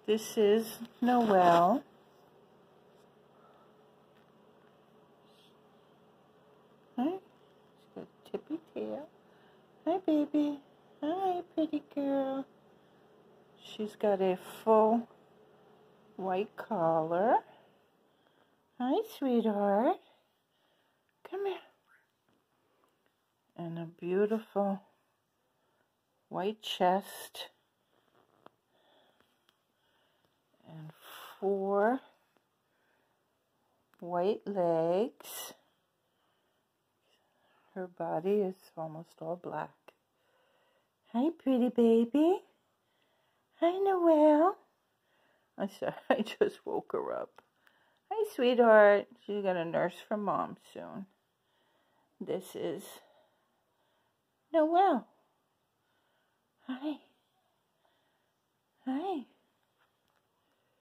This is Noelle. Hi. She's got a tippy tail. Hi, baby. Hi, pretty girl. She's got a full white collar. Hi, sweetheart. Come here. And a beautiful white chest. And 4 white legs. Her body is almost all black. Hi, pretty baby. Hi, Noelle. I'm sorry, I just woke her up. Hi, sweetheart. She's going to nurse from Mom soon. This is Noelle. Hi. Hi.